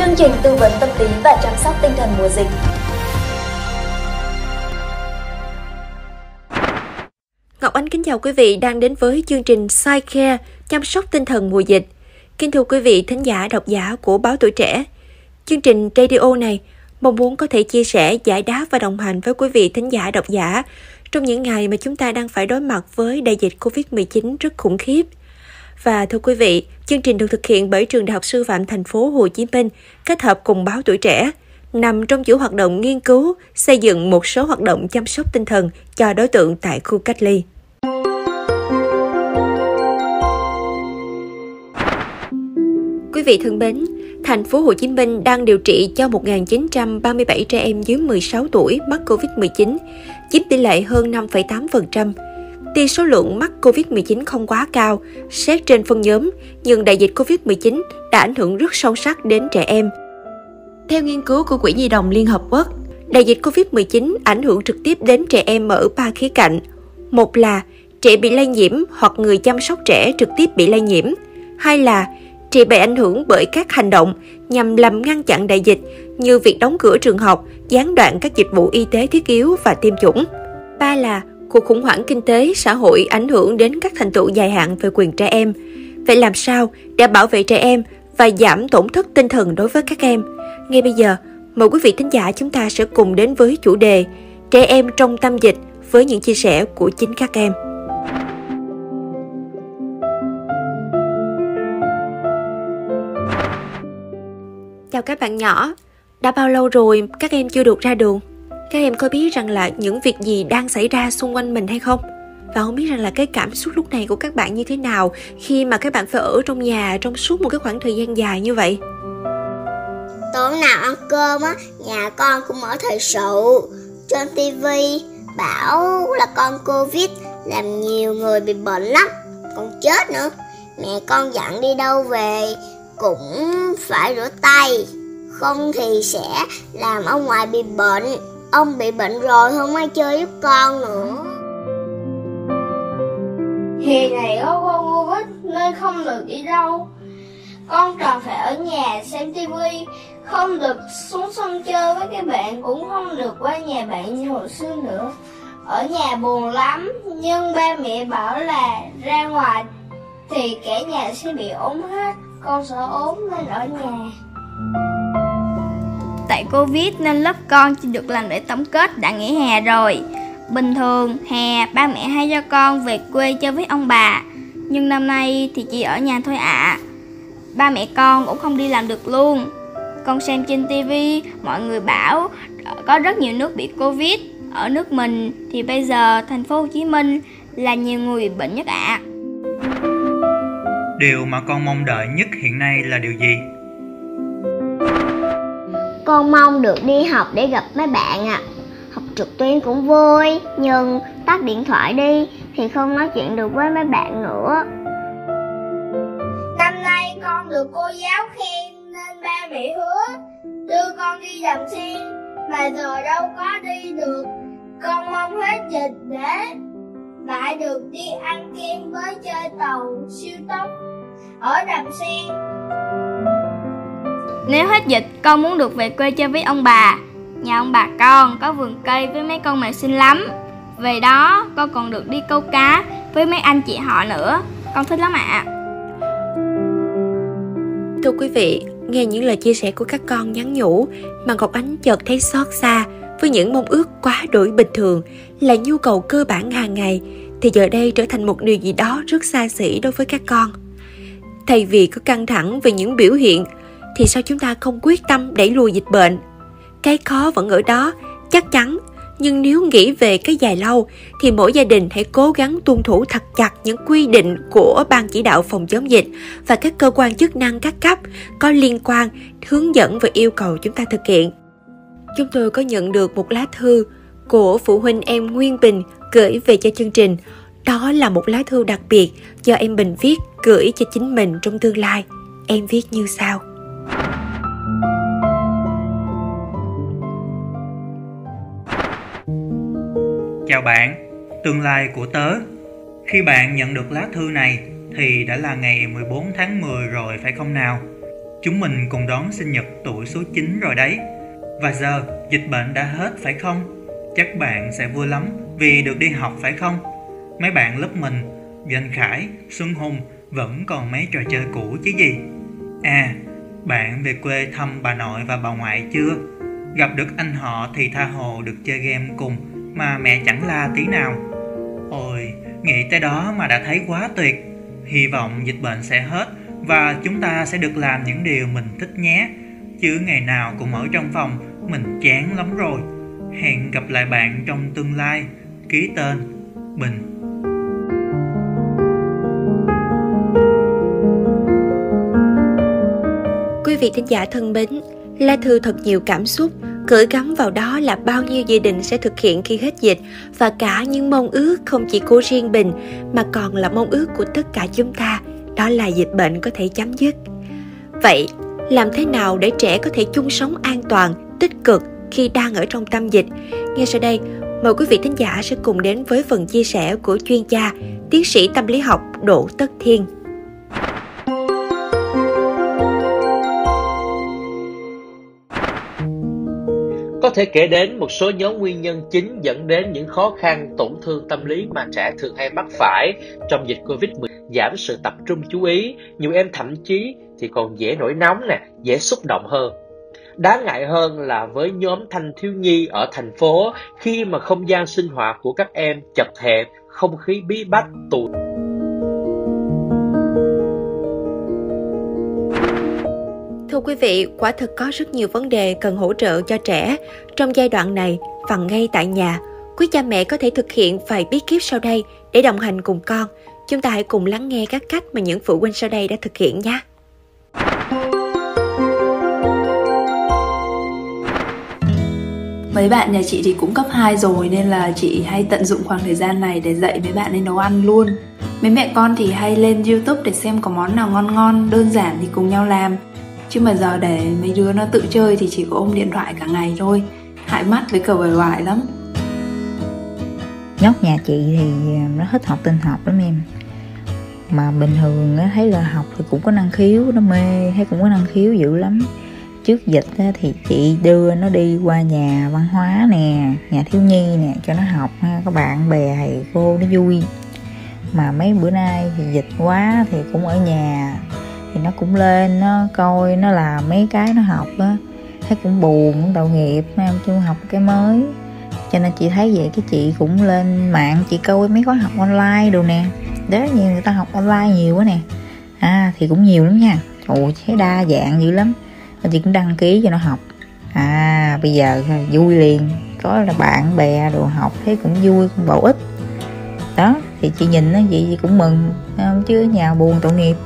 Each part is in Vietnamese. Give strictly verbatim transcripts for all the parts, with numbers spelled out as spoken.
chương trình tư vấn tâm lý và chăm sóc tinh thần mùa dịch. Ngọc Ánh kính chào quý vị đang đến với chương trình Psycare chăm sóc tinh thần mùa dịch. Kính thưa quý vị thính giả độc giả của Báo Tuổi Trẻ, chương trình radio này mong muốn có thể chia sẻ, giải đáp và đồng hành với quý vị thính giả độc giả trong những ngày mà chúng ta đang phải đối mặt với đại dịch covid mười chín rất khủng khiếp. Và thưa quý vị, chương trình được thực hiện bởi Trường Đại học Sư phạm Thành phố Hồ Chí Minh kết hợp cùng Báo Tuổi Trẻ, nằm trong chuỗi hoạt động nghiên cứu, xây dựng một số hoạt động chăm sóc tinh thần cho đối tượng tại khu cách ly. Quý vị thân mến, Thành phố Hồ Chí Minh đang điều trị cho một nghìn chín trăm ba mươi bảy trẻ em dưới mười sáu tuổi mắc covid mười chín, chiếm tỷ lệ hơn năm phẩy tám phần trăm. Tuy số lượng mắc covid mười chín không quá cao, xét trên phân nhóm, nhưng đại dịch covid mười chín đã ảnh hưởng rất sâu sắc đến trẻ em. Theo nghiên cứu của Quỹ Nhi đồng Liên Hợp Quốc, đại dịch covid mười chín ảnh hưởng trực tiếp đến trẻ em ở ba khía cạnh. Một là trẻ bị lây nhiễm hoặc người chăm sóc trẻ trực tiếp bị lây nhiễm. Hai là trẻ bị ảnh hưởng bởi các hành động nhằm làm ngăn chặn đại dịch như việc đóng cửa trường học, gián đoạn các dịch vụ y tế thiết yếu và tiêm chủng. Ba là cuộc khủng hoảng kinh tế, xã hội ảnh hưởng đến các thành tựu dài hạn về quyền trẻ em. Vậy làm sao để bảo vệ trẻ em và giảm tổn thất tinh thần đối với các em? Ngay bây giờ, mời quý vị thính giả chúng ta sẽ cùng đến với chủ đề Trẻ em trong tâm dịch với những chia sẻ của chính các em. Chào các bạn nhỏ, đã bao lâu rồi các em chưa được ra đường? Các em có biết rằng là những việc gì đang xảy ra xung quanh mình hay không? Và không biết rằng là cái cảm xúc lúc này của các bạn như thế nào khi mà các bạn phải ở trong nhà trong suốt một cái khoảng thời gian dài như vậy? Tối nào ăn cơm á, nhà con cũng mở thời sự. Trên tivi bảo là con Covid làm nhiều người bị bệnh lắm, còn chết nữa. Mẹ con dặn đi đâu về cũng phải rửa tay, không thì sẽ làm ông ngoại bị bệnh. Ông bị bệnh rồi không ai chơi giúp con nữa. Hè này có con Covid nên không được đi đâu. Con cần phải ở nhà xem tivi, không được xuống sân chơi với các bạn, cũng không được qua nhà bạn như hồi xưa nữa. Ở nhà buồn lắm, nhưng ba mẹ bảo là ra ngoài thì cả nhà sẽ bị ốm hết. Con sợ ốm nên ở nhà. Tại Covid nên lớp con chỉ được làm lễ tổng kết đã nghỉ hè rồi. Bình thường hè ba mẹ hay cho con về quê chơi với ông bà, nhưng năm nay thì chỉ ở nhà thôi ạ. À. Ba mẹ con cũng không đi làm được luôn. Con xem trên tivi mọi người bảo có rất nhiều nước bị Covid. Ở nước mình thì bây giờ thành phố Hồ Chí Minh là nhiều người bị bệnh nhất ạ. À. Điều mà con mong đợi nhất hiện nay là điều gì? Con mong được đi học để gặp mấy bạn ạ. À. Học trực tuyến cũng vui, nhưng tắt điện thoại đi thì không nói chuyện được với mấy bạn nữa. Năm nay con được cô giáo khen nên ba mẹ hứa đưa con đi đầm sen, mà giờ đâu có đi được. Con mong hết dịch để lại được đi ăn kem với chơi tàu siêu tốc ở đầm sen. Nếu hết dịch, con muốn được về quê chơi với ông bà. Nhà ông bà con có vườn cây với mấy con mèo xinh lắm. Về đó, con còn được đi câu cá với mấy anh chị họ nữa. Con thích lắm ạ. À. Thưa quý vị, nghe những lời chia sẻ của các con nhắn nhủ mà Ngọc Ánh chợt thấy xót xa với những mong ước quá đổi bình thường là nhu cầu cơ bản hàng ngày thì giờ đây trở thành một điều gì đó rất xa xỉ đối với các con. Thay vì có căng thẳng về những biểu hiện thì sao chúng ta không quyết tâm đẩy lùi dịch bệnh? Cái khó vẫn ở đó, chắc chắn. Nhưng nếu nghĩ về cái dài lâu thì mỗi gia đình hãy cố gắng tuân thủ thật chặt những quy định của Ban Chỉ đạo phòng chống dịch và các cơ quan chức năng các cấp có liên quan hướng dẫn và yêu cầu chúng ta thực hiện. Chúng tôi có nhận được một lá thư của phụ huynh em Nguyên Bình gửi về cho chương trình. Đó là một lá thư đặc biệt do em Bình viết gửi cho chính mình trong tương lai. Em viết như sau. Chào bạn, tương lai của tớ. Khi bạn nhận được lá thư này thì đã là ngày mười bốn tháng mười rồi phải không nào? Chúng mình cùng đón sinh nhật tuổi số chín rồi đấy. Và giờ dịch bệnh đã hết phải không? Chắc bạn sẽ vui lắm vì được đi học phải không? Mấy bạn lớp mình, Doanh Khải, Xuân Hùng vẫn còn mấy trò chơi cũ chứ gì. À, bạn về quê thăm bà nội và bà ngoại chưa? Gặp được anh họ thì tha hồ được chơi game cùng mà mẹ chẳng la tí nào. Ôi, nghĩ tới đó mà đã thấy quá tuyệt. Hy vọng dịch bệnh sẽ hết và chúng ta sẽ được làm những điều mình thích nhé. Chứ ngày nào cũng ở trong phòng, mình chán lắm rồi. Hẹn gặp lại bạn trong tương lai. Ký tên Bình. Quý vị thính giả thân mến, lá thư thật nhiều cảm xúc, gửi gắm vào đó là bao nhiêu dự định sẽ thực hiện khi hết dịch và cả những mong ước không chỉ của riêng Bình mà còn là mong ước của tất cả chúng ta, đó là dịch bệnh có thể chấm dứt. Vậy, làm thế nào để trẻ có thể chung sống an toàn, tích cực khi đang ở trong tâm dịch? Ngay sau đây, mời quý vị thính giả sẽ cùng đến với phần chia sẻ của chuyên gia, tiến sĩ tâm lý học Đỗ Tất Thiên. Có thể kể đến một số nhóm nguyên nhân chính dẫn đến những khó khăn, tổn thương tâm lý mà trẻ thường hay mắc phải trong dịch Covid mười chín. Giảm sự tập trung chú ý, nhiều em thậm chí thì còn dễ nổi nóng nè, dễ xúc động hơn. Đáng ngại hơn là với nhóm thanh thiếu nhi ở thành phố, khi mà không gian sinh hoạt của các em chật hẹp, không khí bí bách, tù. Thưa quý vị, quả thực có rất nhiều vấn đề cần hỗ trợ cho trẻ trong giai đoạn này và ngay tại nhà. Quý cha mẹ có thể thực hiện vài bí kíp sau đây để đồng hành cùng con. Chúng ta hãy cùng lắng nghe các cách mà những phụ huynh sau đây đã thực hiện nhé. Mấy bạn nhà chị thì cũng cấp hai rồi nên là chị hay tận dụng khoảng thời gian này để dạy mấy bạn ấy nấu ăn luôn. Mấy mẹ con thì hay lên YouTube để xem có món nào ngon ngon, đơn giản thì cùng nhau làm. Chứ mà giờ để mấy đứa nó tự chơi thì chỉ có ôm điện thoại cả ngày thôi, hại mắt với cả bề ngoài lắm. Nhóc nhà chị thì nó thích học tin học lắm em. Mà bình thường thấy là học thì cũng có năng khiếu, nó mê, thấy cũng có năng khiếu dữ lắm. Trước dịch thì chị đưa nó đi qua nhà văn hóa nè, nhà thiếu nhi nè, cho nó học, có bạn bè thầy cô nó vui. Mà mấy bữa nay thì dịch quá thì cũng ở nhà, thì nó cũng lên, nó coi, nó làm mấy cái nó học á, thấy cũng buồn, cũng tội nghiệp, chưa học cái mới. Cho nên chị thấy vậy, cái chị cũng lên mạng, chị coi mấy khóa học online đồ nè. Đó, nhiều người ta học online nhiều quá nè. À, thì cũng nhiều lắm nha. Ồ, thấy đa dạng dữ lắm. Rồi chị cũng đăng ký cho nó học. À, bây giờ vui liền. Có là bạn bè đồ học, thấy cũng vui, cũng bổ ích. Đó, thì chị nhìn nó vậy, chị cũng mừng. Chứ ở nhà buồn tội nghiệp.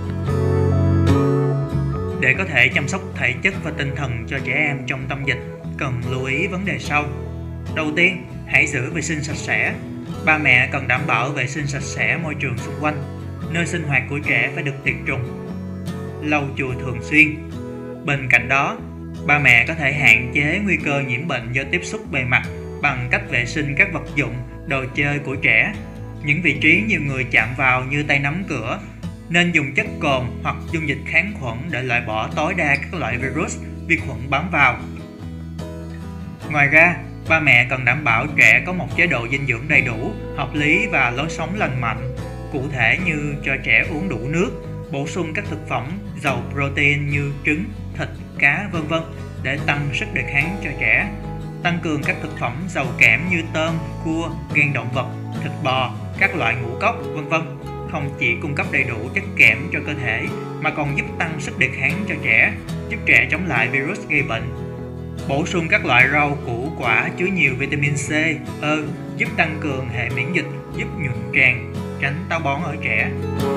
Để có thể chăm sóc thể chất và tinh thần cho trẻ em trong tâm dịch, cần lưu ý vấn đề sau. Đầu tiên, hãy giữ vệ sinh sạch sẽ. Ba mẹ cần đảm bảo vệ sinh sạch sẽ môi trường xung quanh. Nơi sinh hoạt của trẻ phải được tiệt trùng, lau chùi thường xuyên. Bên cạnh đó, ba mẹ có thể hạn chế nguy cơ nhiễm bệnh do tiếp xúc bề mặt bằng cách vệ sinh các vật dụng, đồ chơi của trẻ. Những vị trí nhiều người chạm vào như tay nắm cửa, nên dùng chất cồn hoặc dung dịch kháng khuẩn để loại bỏ tối đa các loại virus, vi khuẩn bám vào. Ngoài ra, ba mẹ cần đảm bảo trẻ có một chế độ dinh dưỡng đầy đủ, hợp lý và lối sống lành mạnh. Cụ thể như cho trẻ uống đủ nước, bổ sung các thực phẩm giàu protein như trứng, thịt, cá, vân vân để tăng sức đề kháng cho trẻ. Tăng cường các thực phẩm giàu kẽm như tôm, cua, gan động vật, thịt bò, các loại ngũ cốc, vân vân. Không chỉ cung cấp đầy đủ chất kẽm cho cơ thể mà còn giúp tăng sức đề kháng cho trẻ, giúp trẻ chống lại virus gây bệnh. Bổ sung các loại rau củ quả chứa nhiều vitamin C, E, giúp tăng cường hệ miễn dịch, giúp nhuận tràng, tránh táo bón ở trẻ.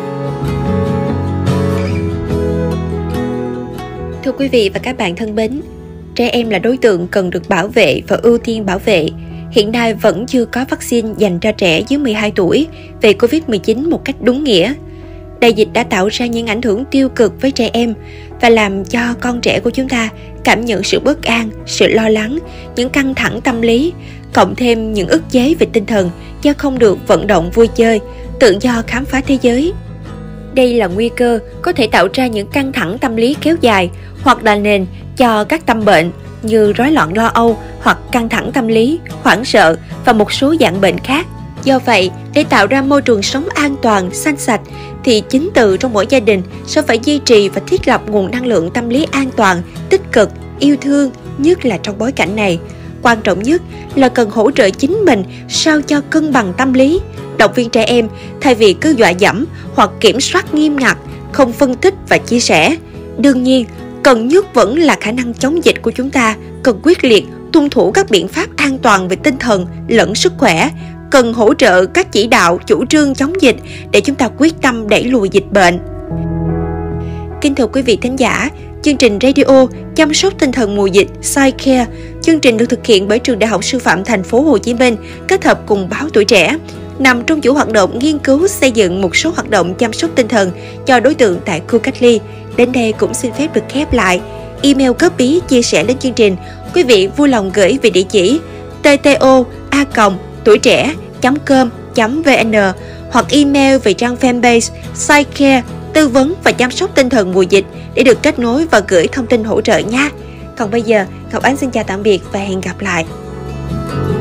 Thưa quý vị và các bạn thân mến, trẻ em là đối tượng cần được bảo vệ và ưu tiên bảo vệ. Hiện nay vẫn chưa có vaccine dành cho trẻ dưới mười hai tuổi về Covid mười chín một cách đúng nghĩa. Đại dịch đã tạo ra những ảnh hưởng tiêu cực với trẻ em và làm cho con trẻ của chúng ta cảm nhận sự bất an, sự lo lắng, những căng thẳng tâm lý, cộng thêm những ức chế về tinh thần do không được vận động vui chơi, tự do khám phá thế giới. Đây là nguy cơ có thể tạo ra những căng thẳng tâm lý kéo dài hoặc là nền cho các tâm bệnh như rối loạn lo âu hoặc căng thẳng tâm lý, hoảng sợ và một số dạng bệnh khác. Do vậy, để tạo ra môi trường sống an toàn, xanh sạch, thì chính từ trong mỗi gia đình sẽ phải duy trì và thiết lập nguồn năng lượng tâm lý an toàn, tích cực, yêu thương, nhất là trong bối cảnh này. Quan trọng nhất là cần hỗ trợ chính mình sao cho cân bằng tâm lý, động viên trẻ em thay vì cứ dọa dẫm hoặc kiểm soát nghiêm ngặt, không phân tích và chia sẻ. Đương nhiên, cần nhất vẫn là khả năng chống dịch của chúng ta cần quyết liệt tuân thủ các biện pháp an toàn về tinh thần lẫn sức khỏe, cần hỗ trợ các chỉ đạo, chủ trương chống dịch để chúng ta quyết tâm đẩy lùi dịch bệnh. Kính thưa quý vị thính giả, chương trình radio chăm sóc tinh thần mùa dịch PsyCare, chương trình được thực hiện bởi Trường Đại học Sư phạm Thành phố Hồ Chí Minh kết hợp cùng Báo Tuổi Trẻ, nằm trong chuỗi hoạt động nghiên cứu xây dựng một số hoạt động chăm sóc tinh thần cho đối tượng tại khu cách ly. Đến đây cũng xin phép được khép lại. Email góp ý chia sẻ đến chương trình, quý vị vui lòng gửi về địa chỉ tto a còng tuổi trẻ chấm com chấm vn hoặc email về trang fanpage PsyCare tư vấn và chăm sóc tinh thần mùa dịch để được kết nối và gửi thông tin hỗ trợ nha. Còn bây giờ, Ngọc Ánh xin chào tạm biệt và hẹn gặp lại.